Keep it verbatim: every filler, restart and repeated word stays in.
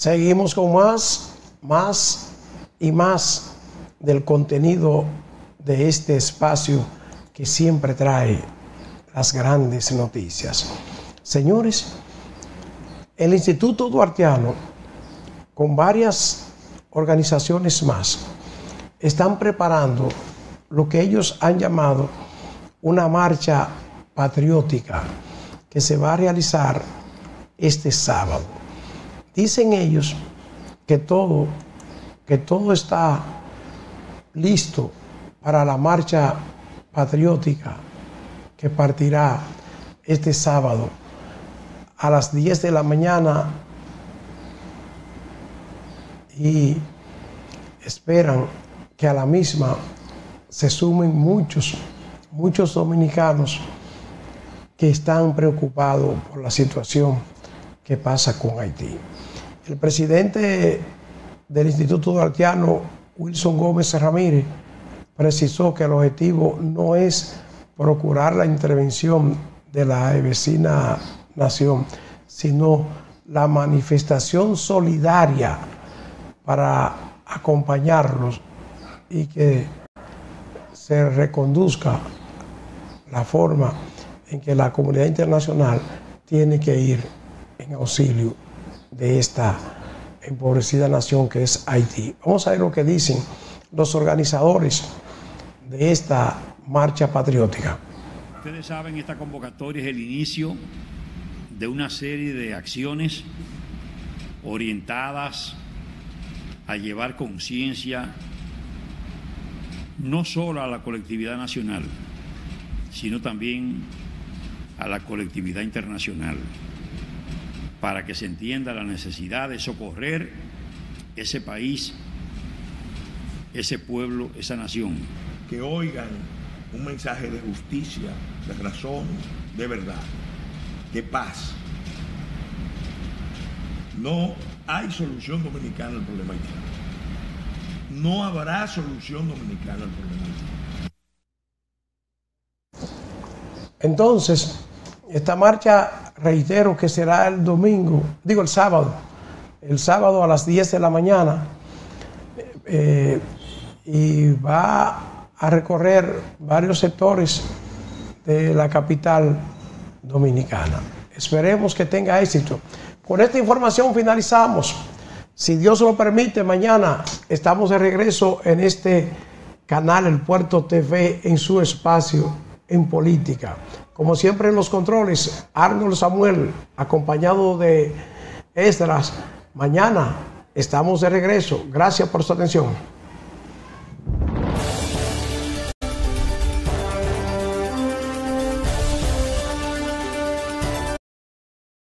Seguimos con más, más y más del contenido de este espacio que siempre trae las grandes noticias. Señores, el Instituto Duartiano, con varias organizaciones más, están preparando lo que ellos han llamado una marcha patriótica que se va a realizar este sábado. Dicen ellos que todo, que todo está listo para la marcha patriótica que partirá este sábado a las diez de la mañana y esperan que a la misma se sumen muchos, muchos dominicanos que están preocupados por la situación que pasa con Haití. El presidente del Instituto Duartiano, Wilson Gómez Ramírez, precisó que el objetivo no es procurar la intervención de la vecina nación, sino la manifestación solidaria para acompañarlos y que se reconduzca la forma en que la comunidad internacional tiene que ir en auxilio de esta empobrecida nación que es Haití. Vamos a ver lo que dicen los organizadores de esta marcha patriótica. Ustedes saben, esta convocatoria es el inicio de una serie de acciones orientadas a llevar conciencia no solo a la colectividad nacional, sino también a la colectividad internacional, para que se entienda la necesidad de socorrer ese país, ese pueblo, esa nación. Que oigan un mensaje de justicia, de razón, de verdad, de paz. No hay solución dominicana al problema haitiano. No habrá solución dominicana al problema haitiano. Entonces, esta marcha, reitero que será el domingo, digo el sábado, el sábado a las diez de la mañana, eh, y va a recorrer varios sectores de la capital dominicana. Esperemos que tenga éxito. Con esta información finalizamos. Si Dios lo permite, mañana estamos de regreso en este canal, El Puerto T V, en su espacio en política. Como siempre en los controles, Arnold Samuel, acompañado de Esdras. Mañana estamos de regreso. Gracias por su atención.